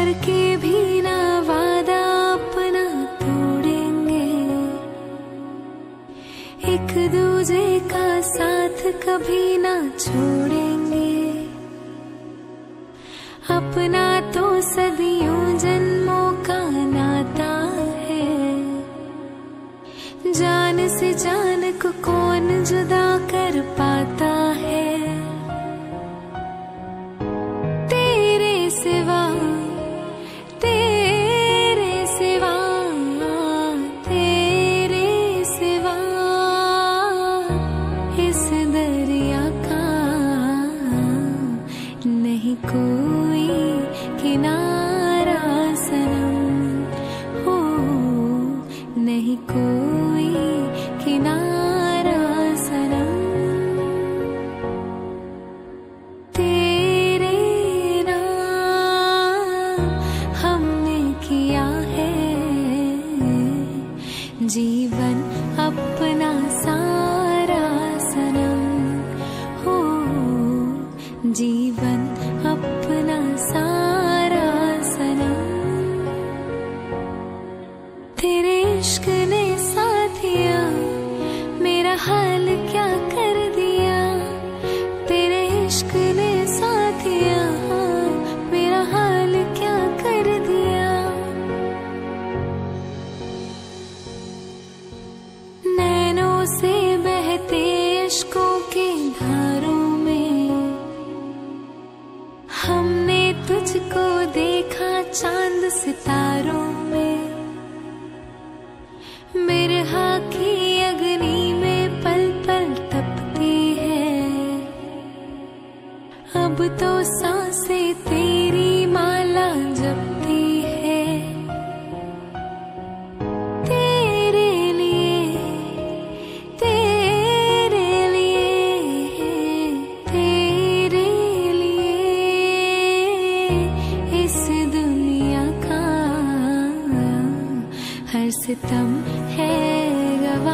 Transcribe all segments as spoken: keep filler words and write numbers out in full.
करके भी ना वादा अपना तोड़ेंगे, एक दूजे का साथ कभी ना छोड़ेंगे। अपना तो सदियों जन्मों का नाता है, जान से जान को कौन जुदा कर पाता है। तेरे सिवा तेरे सिवा तेरे सिवा इस दरिया का नहीं कोई किनारा सनम, हो नहीं कोई किनारा सनम। तेरे नाम हमने किया है जीवन अपना सारा सनम, हो जीवन अपना सारा सनम। तेरे इश्क ने साथिया मेरा हाल क्या कर दिया, तेरे इश्क ने साथिया मेरा हाल क्या कर दिया। नैनों से बहते इश्कों के धारों में हमने तुझको देखा चांद सितारों में। बिरहा की अग्नि में पल पल तपती है, अब तो सांसें तेरी माला जपती है। तेरे लिए तेरे लिए तेरे लिए इस दुनिया का हर सितम है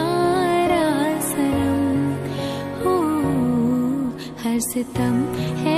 गवारा सनम, हो हर सितम है